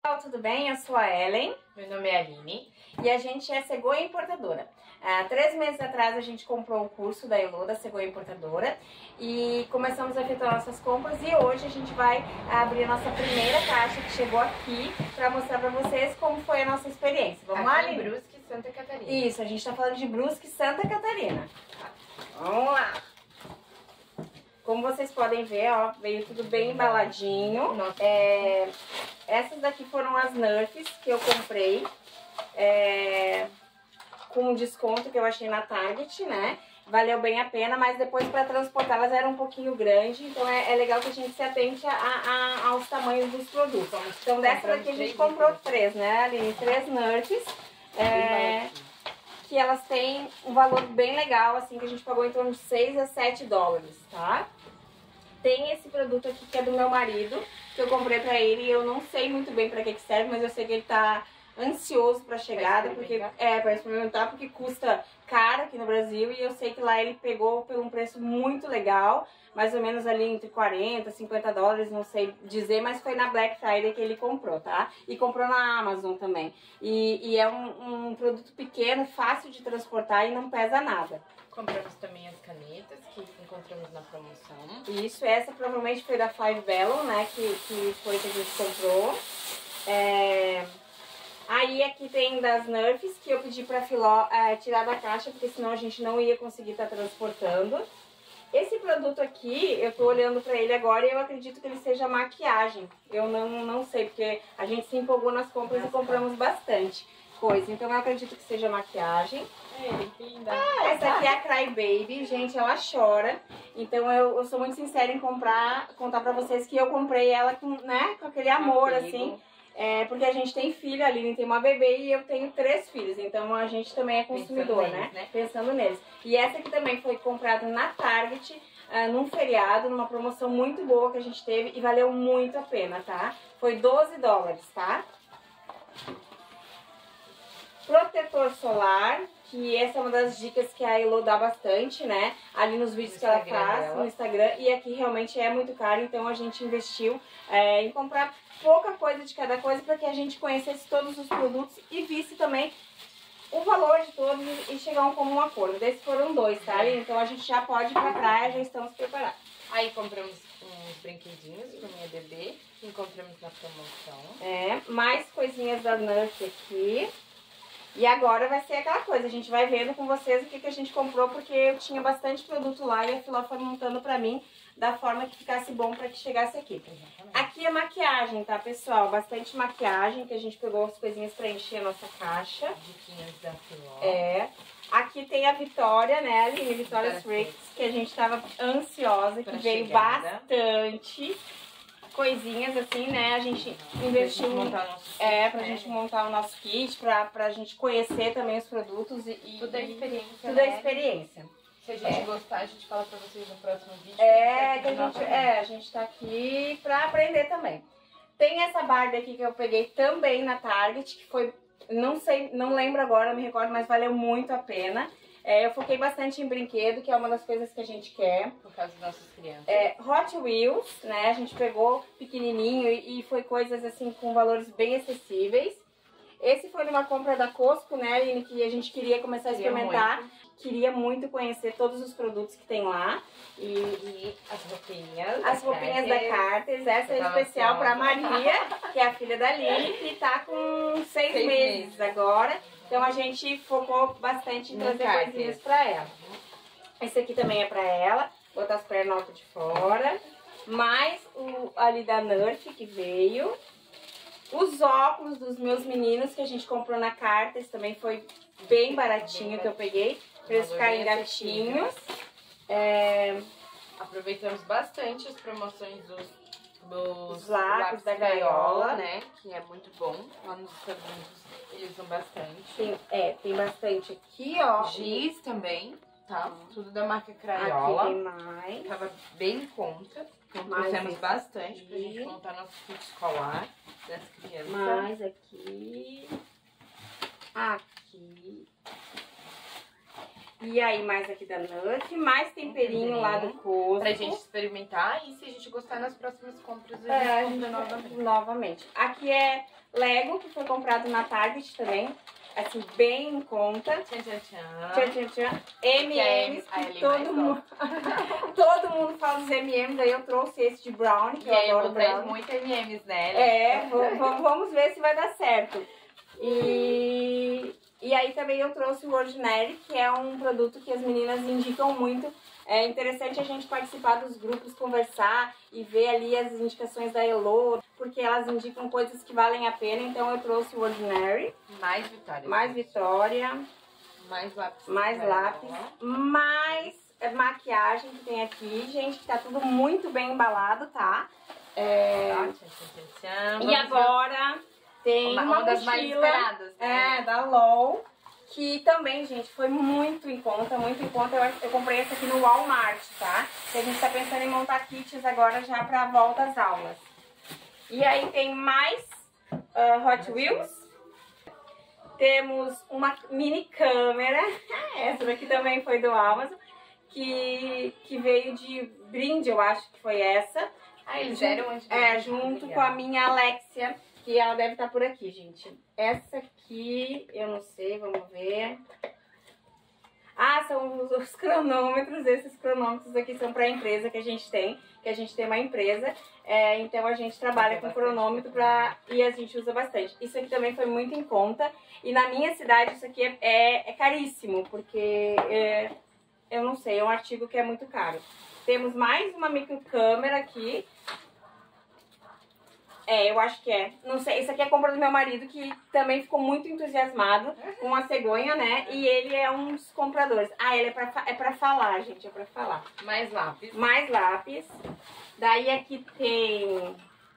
Olá, tudo bem? Eu sou a Ellen. Meu nome é Aline. E a gente é cegonha importadora. Há 3 meses atrás a gente comprou o curso da Elo, da cegonha importadora, e começamos a efetuar nossas compras, e hoje a gente vai abrir a nossa primeira caixa que chegou aqui para mostrar para vocês como foi a nossa experiência. Vamos lá, Aqui em Aline? Brusque, Santa Catarina. Isso, a gente está falando de Brusque, Santa Catarina. Vamos lá! Como vocês podem ver, ó, veio tudo bem embaladinho. Essas daqui foram as Nerfs que eu comprei com um desconto que eu achei na Target, né? Valeu bem a pena, mas depois para transportar elas era um pouquinho grande, então é legal que a gente se atente aos tamanhos dos produtos. Então dessa daqui a gente comprou 3, né, Aline? 3 Nerfs, que elas têm um valor bem legal, assim, que a gente pagou em torno de 6 a 7 dólares, tá? Tem esse produto aqui que é do meu marido, que eu comprei pra ele, e eu não sei muito bem pra que serve, mas eu sei que ele tá ansioso pra chegada, pra experimentar, porque custa caro aqui no Brasil, e eu sei que lá ele pegou por um preço muito legal, mais ou menos ali entre 40 e 50 dólares, não sei dizer, mas foi na Black Friday que ele comprou, tá? E comprou na Amazon também. E é um produto pequeno, fácil de transportar e não pesa nada. Compramos também as canetas que encontramos na promoção. Isso, essa provavelmente foi da Five Bellon, né, que foi que a gente comprou. Aí aqui tem das Nerfs, que eu pedi pra Filó tirar da caixa, porque senão a gente não ia conseguir estar transportando. Esse produto aqui, eu tô olhando pra ele agora e eu acredito que ele seja maquiagem. Eu não sei, porque a gente se empolgou nas compras e compramos bastante coisa. Então eu acredito que seja maquiagem. Essa aqui é a Cry Baby, gente, ela chora. Então eu sou muito sincera em contar pra vocês que eu comprei ela com aquele amor, assim. Porque a gente tem filho, a Aline tem uma bebê e eu tenho 3 filhos. Então a gente também é consumidor, né? Pensando neles. E essa aqui também foi comprada na Target, num feriado, numa promoção muito boa que a gente teve e valeu muito a pena, tá? Foi 12 dólares, tá? Protetor solar, que essa é uma das dicas que a Elo dá bastante, né? Ali nos vídeos que ela faz no Instagram. E aqui realmente é muito caro, então a gente investiu em comprar pouca coisa de cada coisa para que a gente conhecesse todos os produtos e visse também o valor de todos e chegar a um comum acordo. Desses foram 2, tá? Então a gente já pode ir pra praia, já estamos preparados. Aí compramos uns brinquedinhos pra minha bebê, que encontramos na promoção. Mais coisinhas da Nerf aqui. E agora vai ser aquela coisa, a gente vai vendo com vocês o que a gente comprou, porque eu tinha bastante produto lá e a Filó foi montando pra mim da forma que ficasse bom pra que chegasse aqui. Aqui é maquiagem, tá, pessoal? Bastante maquiagem, que a gente pegou as coisinhas pra encher a nossa caixa. Diquinhas da Filó. Aqui tem a Vitória, né, Aline? Vitória Secret, que a gente tava ansiosa, que veio bastante coisinhas assim, né? A gente investiu pra gente montar o nosso kit, pra gente conhecer também os produtos e tudo é experiência. Tudo é experiência. Se a gente gostar, a gente fala pra vocês no próximo vídeo. A gente tá aqui pra aprender também. Tem essa Barbie aqui que eu peguei também na Target, que foi, não lembro agora, não me recordo, mas valeu muito a pena. Eu foquei bastante em brinquedo, que é uma das coisas que a gente quer. Por causa das nossas crianças. Hot Wheels, né? A gente pegou pequenininho e foi coisas assim com valores bem acessíveis. Esse foi numa compra da Costco, né, Aline, que a gente queria começar a experimentar. Queria muito conhecer todos os produtos que tem lá. E as roupinhas. As roupinhas da Carter. Essa é especial pra Maria, que é a filha da Aline, que tá com 6 meses agora. Então a gente focou bastante em trazer coisinhas pra ela. Esse aqui também é pra ela. Botar as pernas de fora. Mais o ali da Nerf que veio. Os óculos dos meus meninos que a gente comprou na Carter também foi bem baratinho que eu peguei. Pra eles ficarem gatinhos. Aproveitamos bastante as promoções dos lápis da Gaiola, né? Que é muito bom. Lá nos Estados Unidos eles usam bastante. Tem bastante aqui, ó. Giz também, tá? Tudo da marca Crayola. Aqui tem mais. Tava bem em conta. Então trouxemos bastante pra gente montar nosso kit escolar das crianças. Mais aqui. Aqui. E aí, mais aqui da Nerf, mais temperinho lá do Costco. Pra gente experimentar e se a gente gostar nas próximas compras, a gente compra novamente. Aqui é Lego, que foi comprado na Target também. Assim, bem em conta. Tchan, tchan, tchan. Tchan, tchan, tchan. M&M's, que todo mundo... todo mundo fala dos M&M's, aí eu trouxe esse de brownie, que eu adoro brownie. Muito M&M's, né? Vamos ver se vai dar certo. E aí também eu trouxe o Ordinary, que é um produto que as meninas indicam muito. É interessante a gente participar dos grupos, conversar e ver ali as indicações da Elo, porque elas indicam coisas que valem a pena. Então eu trouxe o Ordinary. Mais Vitória. Mais Vitória. Mais lápis. Mais lápis. Mais maquiagem que tem aqui, gente, que tá tudo muito bem embalado, tá? E agora tem uma das mochila, mais esperadas, né? da LOL. Que também, gente, foi muito em conta, muito em conta. Eu comprei essa aqui no Walmart, tá? Que a gente tá pensando em montar kits agora já pra volta às aulas. E aí tem mais Hot Wheels. Temos uma mini câmera. Essa daqui também foi do Amazon. Que veio de brinde, eu acho que foi essa. Eles deram junto com a minha Alexia. Que ela deve estar por aqui, gente. Essa aqui, eu não sei, vamos ver. São os cronômetros. Esses cronômetros aqui são para a empresa que a gente tem. Que a gente tem uma empresa. Então a gente trabalha com cronômetro e a gente usa bastante. Isso aqui também foi muito em conta. E na minha cidade isso aqui é caríssimo. Porque, eu não sei, é um artigo que é muito caro. Temos mais uma microcâmera aqui. Eu acho que é. Não sei, isso aqui é compra do meu marido, que também ficou muito entusiasmado com a cegonha, né? E ele é um dos compradores. Ele é pra falar, gente, é pra falar. Mais lápis. Mais lápis. Daí aqui tem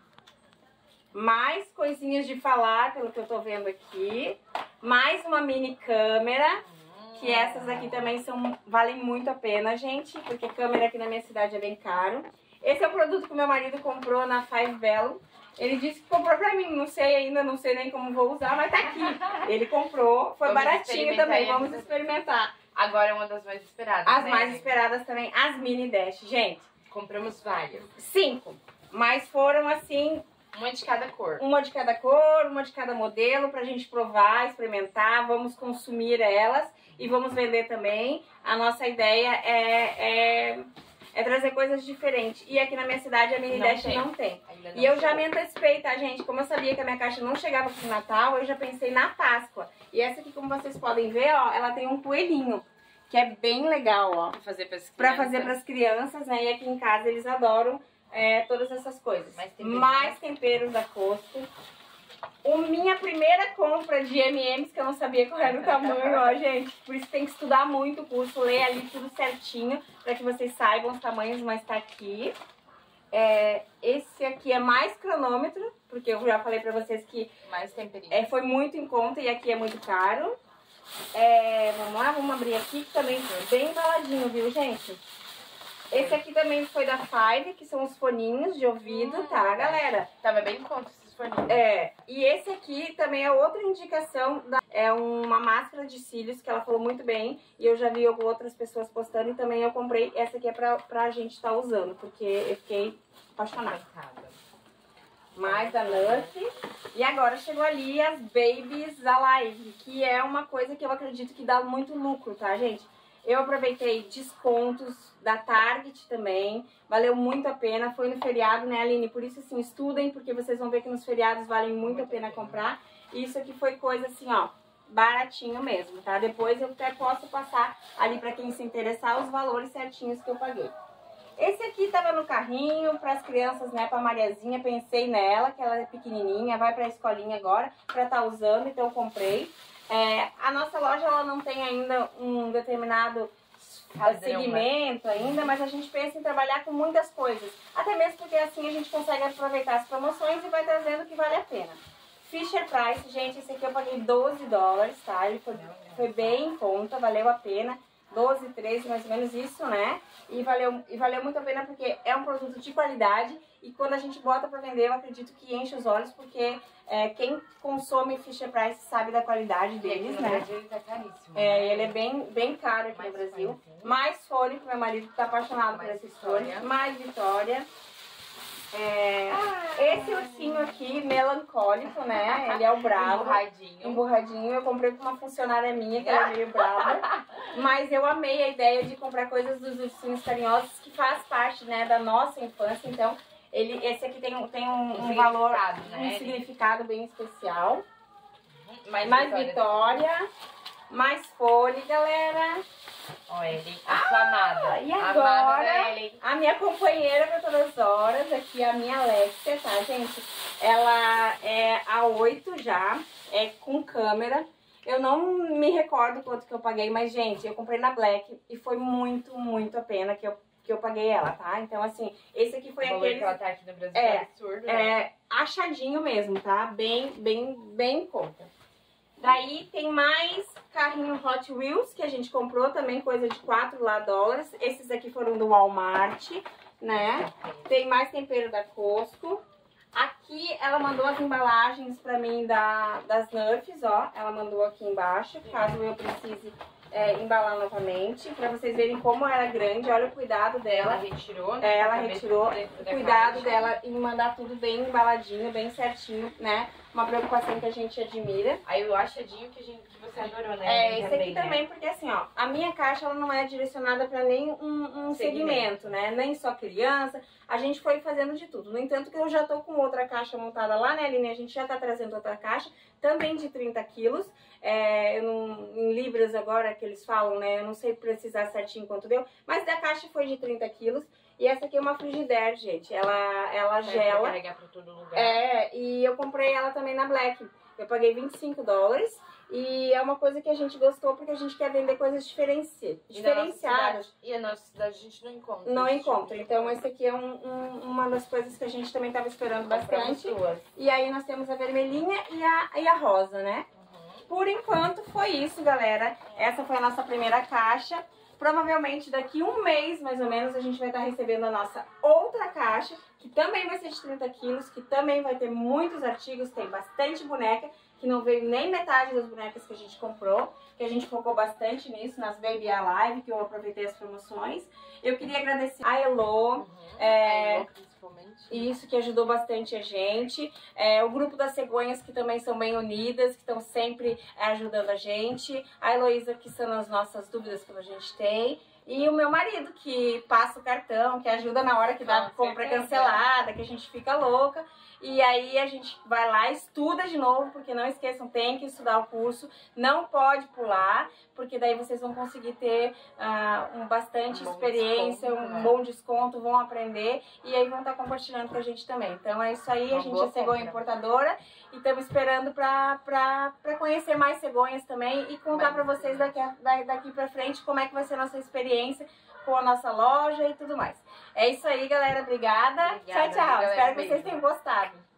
mais coisinhas de falar, pelo que eu tô vendo aqui. Mais uma mini câmera, que essas aqui também valem muito a pena, gente, porque câmera aqui na minha cidade é bem caro. Esse é o produto que o meu marido comprou na Five Belo. Ele disse que comprou pra mim, não sei ainda, não sei nem como vou usar, mas tá aqui. Ele comprou, foi baratinho também, vamos experimentar. Agora é uma das mais esperadas, As mais esperadas também, as Mini Dash, gente. Compramos várias. 5, mas foram assim... Uma de cada cor. Uma de cada cor, uma de cada modelo, pra gente provar, experimentar, vamos consumir elas e vamos vender também. A nossa ideia é trazer coisas diferentes. E aqui na minha cidade a Mini Dash não tem. E eu já me antecipei, tá, gente? Como eu sabia que a minha caixa não chegava pro Natal, eu já pensei na Páscoa. E essa aqui, como vocês podem ver, ó, ela tem um coelhinho, que é bem legal, ó. Pra fazer pras crianças, né? E aqui em casa eles adoram todas essas coisas. Mais temperos da Costco. Minha primeira compra de M&M's, que eu não sabia qual era o tamanho, ó, gente. Por isso tem que estudar muito o curso, ler ali tudo certinho, pra que vocês saibam os tamanhos, mas tá aqui. Esse aqui é mais cronômetro, porque eu já falei pra vocês que mais temperinho. Foi muito em conta e aqui é muito caro. Vamos lá, vamos abrir aqui, que também bem embaladinho, viu, gente? Esse aqui também foi da Five, que são os foninhos de ouvido, tá, galera? Tava bem em conta esses foninhos. E esse aqui também é outra indicação, é uma máscara de cílios, que ela falou muito bem, e eu já vi outras pessoas postando, e também eu comprei, essa aqui é pra gente estar usando, porque eu fiquei apaixonada. Mais da Nerf. E agora chegou ali as Babies Alive, que é uma coisa que eu acredito que dá muito lucro, tá, gente? Eu aproveitei descontos da Target também, valeu muito a pena, foi no feriado, né, Aline? Por isso, assim, estudem, porque vocês vão ver que nos feriados valem muito a pena comprar. E isso aqui foi coisa assim, ó, baratinho mesmo, tá? Depois eu até posso passar ali pra quem se interessar os valores certinhos que eu paguei. Esse aqui tava no carrinho para as crianças, né, pra Mariazinha, pensei nela, que ela é pequenininha, vai pra escolinha agora, pra estar usando, então eu comprei. A nossa loja, ela não tem ainda um determinado segmento ainda, mas a gente pensa em trabalhar com muitas coisas. Até mesmo porque assim a gente consegue aproveitar as promoções e vai trazendo o que vale a pena. Fisher Price, gente, esse aqui eu paguei $12, tá? Ele foi bem em conta, valeu a pena. 12, 13, mais ou menos isso, né? E valeu muito a pena porque é um produto de qualidade e quando a gente bota pra vender, eu acredito que enche os olhos porque quem consome Fisher Price sabe da qualidade deles, né? No Brasil ele tá caríssimo. Ele é bem caro aqui no Brasil. Mais fone, que meu marido tá apaixonado por esses fones. Mais Vitória. Esse ursinho aqui, melancólico, né? Ele é o bravo. Emburradinho. Eu comprei pra uma funcionária minha, que ela é meio brava. Mas eu amei a ideia de comprar coisas dos ursinhos carinhosos, que faz parte, né, da nossa infância. Então, esse aqui tem um valor, né? Um significado bem especial. Mais Vitória. Mais Folha, galera. Ó, ele, a sua amada. E agora, a minha companheira pra todas as horas, aqui a minha Alexia, tá, gente? Ela é a 8 já, é com câmera. Eu não me recordo quanto que eu paguei, mas, gente, eu comprei na Black e foi muito, muito a pena que eu paguei ela, tá? Então, assim, esse aqui foi aquele... que ela tá aqui no Brasil é absurdo, né? Achadinho mesmo, tá? Bem em conta. Daí tem mais carrinho Hot Wheels que a gente comprou, também coisa de $4 Esses aqui foram do Walmart, né? Tem mais tempero da Costco. Aqui ela mandou as embalagens pra mim das Nerfs, ó. Ela mandou aqui embaixo, caso eu precise embalar novamente. Pra vocês verem como era grande, olha o cuidado dela. Ela retirou, né? Ela retirou. O cuidado dela em mandar tudo bem embaladinho, bem certinho, né? Uma preocupação que a gente admira. Aí o achadinho que você adorou, né? Esse aqui também, porque assim, ó, a minha caixa ela não é direcionada para nem um segmento, né? Nem só criança. A gente foi fazendo de tudo. No entanto, que eu já tô com outra caixa montada lá, né, Aline? A gente já tá trazendo outra caixa, também de 30 quilos. Em libras agora que eles falam, né? Eu não sei precisar certinho quanto deu, mas da caixa foi de 30 quilos. E essa aqui é uma Frigidaire, gente. Ela gela. Pra carregar pra todo lugar. E eu comprei ela também na Black. Eu paguei $25. E é uma coisa que a gente gostou porque a gente quer vender coisas diferenciadas. E a nossa cidade a gente não encontra. Não encontra. Então esse aqui é uma das coisas que a gente também estava esperando bastante. E aí nós temos a vermelhinha e a rosa, né? Por enquanto foi isso, galera. Essa foi a nossa primeira caixa. Provavelmente daqui um mês, mais ou menos, a gente vai estar recebendo a nossa outra caixa, que também vai ser de 30 quilos, que também vai ter muitos artigos, tem bastante boneca, que não veio nem metade das bonecas que a gente comprou, que a gente focou bastante nisso, nas Baby Alive, que eu aproveitei as promoções. Eu queria agradecer a Elo, isso que ajudou bastante a gente, o grupo das cegonhas, que também são bem unidas, que estão sempre ajudando a gente, a Heloísa, que são as nossas dúvidas que a gente tem, e o meu marido, que passa o cartão, que ajuda na hora que dá a compra cancelada, que a gente fica louca. E aí a gente vai lá, estuda de novo, porque não esqueçam, tem que estudar o curso, não pode pular, porque daí vocês vão conseguir ter bastante experiência, um bom desconto, vão aprender e aí vão estar compartilhando com a gente também. Então é isso aí, a gente é cegonha importadora e estamos esperando para conhecer mais cegonhas também e contar para vocês daqui para frente como é que vai ser a nossa experiência com a nossa loja e tudo mais. É isso aí, galera. Obrigada. Tchau, tchau. Espero que vocês tenham gostado.